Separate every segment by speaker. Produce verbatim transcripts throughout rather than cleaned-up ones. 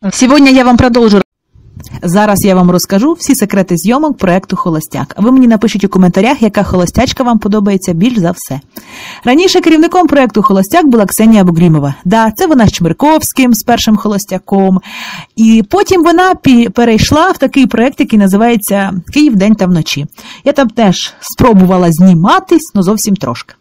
Speaker 1: Сегодня я вам продовжу. Зараз я вам розкажу всі секрети зйомок проекту «Холостяк». А ви мені напишіть у коментарях, яка холостячка вам подобається більш за все. Раніше керівником проекту «Холостяк» була Ксенія Бугрімова. Да, це вона з Чмирковським, з першим «Холостяком». І потім вона перейшла в такий проект, який називається «Київ день та вночі». Я там теж спробувала зніматись, але зовсім трошки.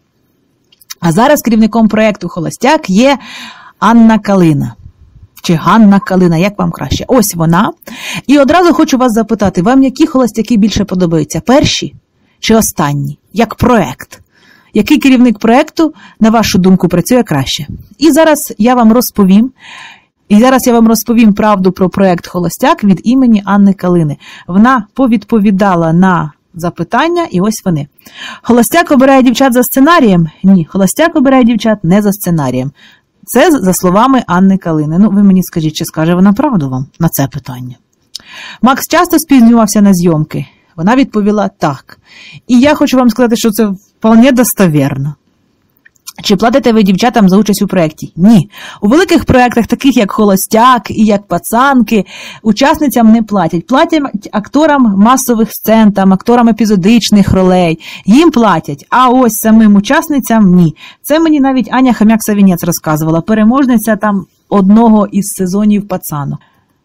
Speaker 1: А зараз керівником проекту «Холостяк» є Анна Калина. Чи Ганна Калина, як вам краще. Ось вона. І одразу хочу вас запитати, вам які холостяки більше подобаються? Перші чи останні? Як проект? Який керівник проекту, на вашу думку, працює краще? І зараз я вам розповім, і зараз я вам розповім правду про проект «Холостяк» від імені Анни Калини. Вона повідповідала на запитання, і ось вони. Холостяк обирає дівчат за сценарієм? Ні, холостяк обирає дівчат не за сценарієм. Це за словами Анни Калини. Ну, ви мені скажіть, чи скаже вона правду вам на це питання? Макс часто спізнювався на зйомки? Вона відповіла так. І я хочу вам сказати, що це вполне достовірно. Чи платите ви дівчатам за участь у проєкті? Ні. У великих проєктах, таких як «Холостяк» і як «Пацанки», учасницям не платять. Платять акторам масових сцен, там, акторам епізодичних ролей. Їм платять, а ось самим учасницям – ні. Це мені навіть Аня Хомяк-Савінець розказувала, переможниця там одного із сезонів «Пацанок».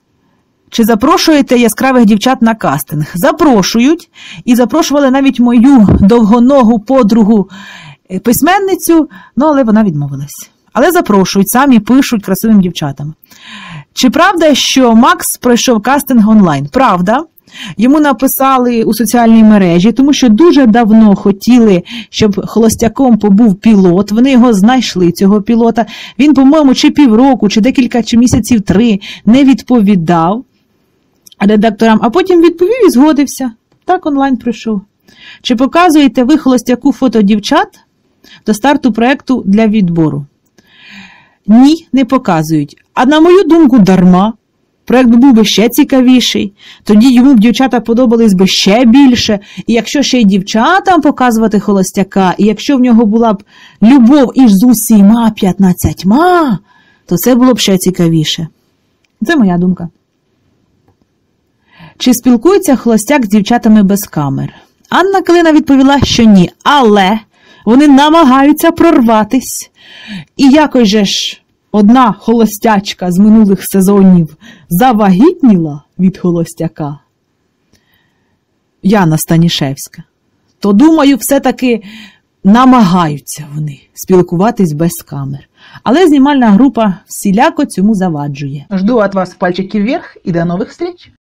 Speaker 1: Чи запрошуєте яскравих дівчат на кастинг? Запрошують. І запрошували навіть мою довгоногу подругу письменницю, ну, але вона відмовилась. Але запрошують, самі пишуть красивим дівчатам. Чи правда, що Макс пройшов кастинг онлайн? Правда. Йому написали у соціальній мережі, тому що дуже давно хотіли, щоб холостяком побув пілот. Вони його знайшли, цього пілота. Він, по-моєму, чи півроку, чи декілька, чи місяців три не відповідав редакторам, а потім відповів і згодився. Так онлайн пройшов. Чи показуєте ви холостяку фото дівчат до старту проєкту для відбору? Ні, не показують. А на мою думку, дарма. Проєкт був би ще цікавіший. Тоді йому б дівчата подобались би ще більше. І якщо ще й дівчатам показувати холостяка, і якщо в нього була б любов із з усіма п'ятнадцятьма, то це було б ще цікавіше. Це моя думка. Чи спілкується холостяк з дівчатами без камер? Анна Калина відповіла, що ні, але вони намагаються прорватись. І якось же ж одна холостячка з минулих сезонів завагітніла від холостяка, Яна Станішевська, то, думаю, все-таки намагаються вони спілкуватись без камер. Але знімальна група всіляко цьому заваджує.
Speaker 2: Жду от вас пальчики вверх и до новых встреч!